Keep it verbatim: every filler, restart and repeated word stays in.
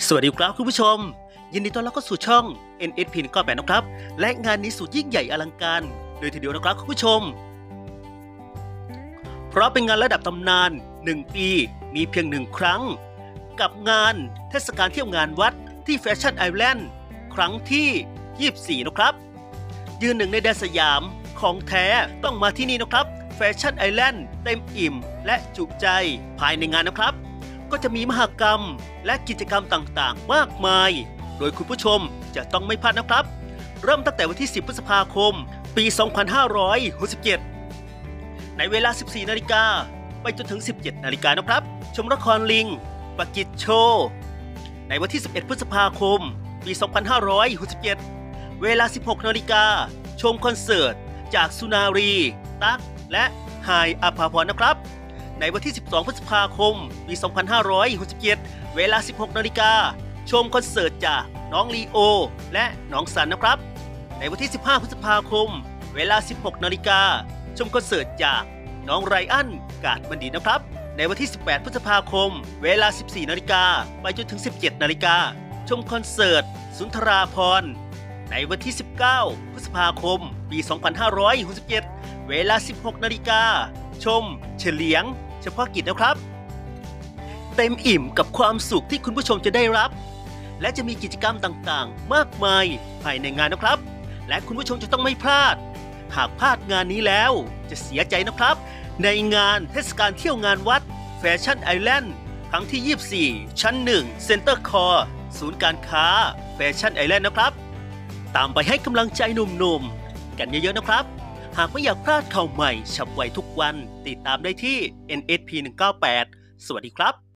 สวัสดีครับคุณผู้ชมยินดีต้อนรับเข้าสู่ช่อง เอ็น เอส พี หนึ่งเก้าแปด นะครับและงานนี้สุดยิ่งใหญ่อลังการเลยทีเดียวนะครับคุณผู้ชมเพราะเป็นงานระดับตำนานหนึ่งปีมีเพียงหนึ่งครั้งกับงานเทศกาลเที่ยวงานวัดที่แฟชั่นไอแลนด์ครั้งที่ยี่สิบสี่นะครับยืนหนึ่งในแดนสยามของแท้ต้องมาที่นี่นะครับแฟชั่นไอแลนด์เต็มอิ่มและจุใจภายในงานนะครับก็จะมีมหกรรมและกิจกรรมต่างๆมากมายโดยคุณผู้ชมจะต้องไม่พลาดนะครับเริ่มตั้งแต่วันที่สิบพฤษภาคมปีสองพันห้าร้อยหกสิบเจ็ดในเวลาสิบสี่นาฬิกาไปจนถึงสิบเจ็ดนาฬิกานะครับชมละครลิงปกิจโชว์ในวันที่สิบเอ็ดพฤษภาคมปีสองพันห้าร้อยหกสิบเจ็ดเวลาสิบหกนาฬิกาชมคอนเสิร์ตจากสุนารีตั๊กและไฮอภาพรนะครับในวันที่สิบสองพฤษภาคมปีสองพันห้าร้อยหกสิบเจ็ดเวลาสิบหกนาฬิกาชมคอนเสิร์ตจากน้องลีโอและน้องสันนะครับในวันที่สิบห้าพฤษภาคมเวลาสิบหกนาฬิกาชมคอนเสิร์ตจากน้องไรอันกาดบัณฑิตนะครับในวันที่สิบแปดพฤษภาคมเวลาสิบสี่นาฬิกาไปจนถึงสิบเจ็ดนาฬิกาชมคอนเสิร์ตสุนทราภรณ์ในวันที่สิบเก้าพฤษภาคมปีสองพันห้าร้อยหกสิบเจ็ดเวลาสิบหกนาฬิกาชมเฉลียงเฉพาะกิจนะครับเต็มอิ่มกับความสุขที่คุณผู้ชมจะได้รับและจะมีกิจกรรมต่างๆมากมายภายในงานนะครับและคุณผู้ชมจะต้องไม่พลาดหากพลาดงานนี้แล้วจะเสียใจนะครับในงานเทศกาลเที่ยวงานวัดแฟชั่นไอแลนด์ครั้งที่ยี่สิบสี่ชั้นหนึ่งเซ็นเตอร์คอร์ศูนย์การค้าแฟชั่นไอแลนด์นะครับตามไปให้กำลังใจหนุ่มๆกันเยอะๆนะครับหากไม่อยากพลาดข่าวใหม่ฉับไวทุกวันติดตามได้ที่ เอ็น เอส พี หนึ่งเก้าแปด สวัสดีครับ